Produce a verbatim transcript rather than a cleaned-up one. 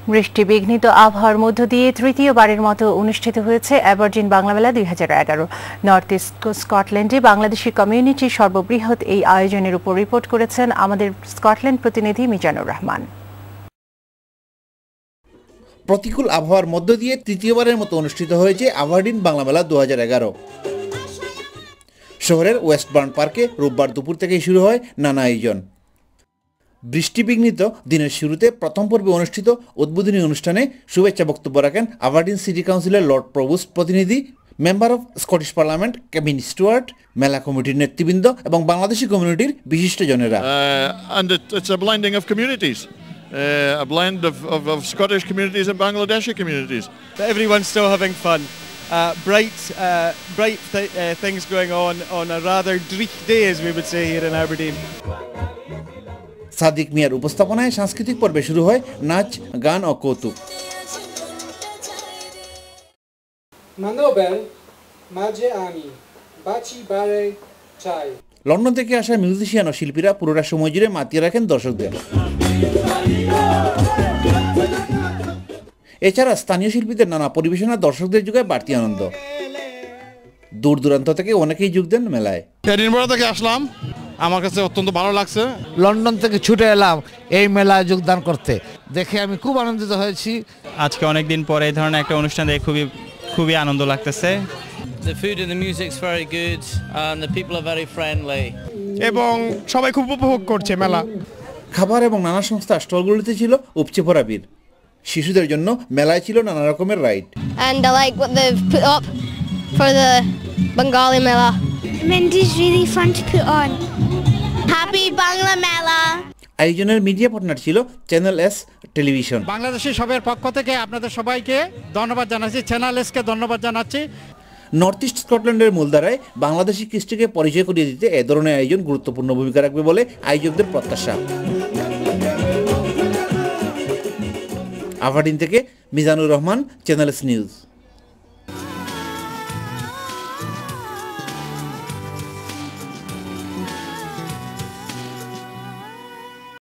বৃষ্টিবিঘ্নিত আবহাওয়ার মধ্য দিয়ে তৃতীয়বারের মতো অনুষ্ঠিত হয়েছে অ্যাবারডিন বাংলা মেলা দুই হাজার এগারো। নর্থ ইস্ট স্কটল্যান্ডে বাংলাদেশি কমিউনিটির সর্ববৃহৎ এই আয়োজনের উপর রিপোর্ট করেছেন আমাদের স্কটল্যান্ড প্রতিনিধি মিজানুর রহমান। প্রতিকূল আবহাওয়ার মধ্য দিয়ে তৃতীয়বারের মতো অনুষ্ঠিত হয়েছে অ্যাবারডিন বাংলা মেলা দু হাজার এগারো। শহরের ওয়েস্টবার্ন পার্কে রোববার দুপুর থেকেই শুরু হয় নানা আয়োজন। বৃষ্টিবিঘ্নিত দিনের শুরুতে প্রথম পর্বে অনুষ্ঠিত উদ্বোধনী অনুষ্ঠানে শুভেচ্ছা বক্তব্য রাখেন অ্যাবারডিন সিটি কাউন্সিলের লর্ড প্রভোস্ট প্রতিনিধি, member of Scottish parliament Kevin Stewart, মেলা কমিটির নেতৃবৃন্দ এবং বাংলাদেশি কমিউনিটির বিশিষ্টজনেরা। And it, it's a blending of communities. Uh, a blend of, of, of Scottish communities and Bangladeshi communities. Everyone's still having fun. Uh, bright uh, bright th uh, things going on on a rather dreich day, as we would say here in Aberdeen. Sadiq মিয়ার উপস্থাপনায় সাংস্কৃতিক পর্বে শুরু হয় নাচ, গান ও কৌতুক। London থেকে আসা মিউজিশিয়ান ও শিল্পীরা পুরোটা সময় জুড়ে মাতিয়ে রাখেন দর্শকদের। এছাড়া স্থানীয় শিল্পীদের নানা পরিবেশনা দর্শকদের যোগায় বাড়তি আনন্দ। দূর দূরান্ত থেকে অনেকেই যোগ দেন মেলায়। এডিনবরা থেকে আসলাম, আমার কাছে অত্যন্ত ভালো লাগছে। লন্ডন থেকে ছুটে এলাম এই মেলায় যোগদান করতে, দেখে আমি খুব আনন্দিত হয়েছি। আজকে অনেকদিন পরে এই ধরনের একটা অনুষ্ঠান দেখে খুবই খুবই আনন্দ লাগতেছে। The food and the music's very good and the people are very friendly. এবং সবাই খুব উপভোগ করছে মেলা। খাবার এবং নানা সংস্থা স্টলগুলিতে ছিল উপচে পড়া ভিড়। শিশুদের জন্য মেলায় ছিল নানা রকমের ride. And I like what they've put up for the Bengali Mela. Mindy's really fun to put on. Happy Bangla Mela. আয়োজনের মিডিয়া পার্টনার ছিল চ্যানেল এস টেলিভিশন। বাংলাদেশি সবের পক্ষ থেকে আপনাদের সবাইকে ধন্যবাদ জানাচ্ছি, চ্যানেল এসকে ধন্যবাদ জানাচ্ছি। নর্থ ইস্ট স্কটল্যান্ডের মূলধারায় বাংলাদেশি কৃষ্টিকে পরিচয় করিয়ে দিতে এ ধরনের আয়োজন গুরুত্বপূর্ণ ভূমিকা রাখবে বলে আয়োজকদের প্রত্যাশা। আবারডিন থেকে Mizanur Rahman, channel S news.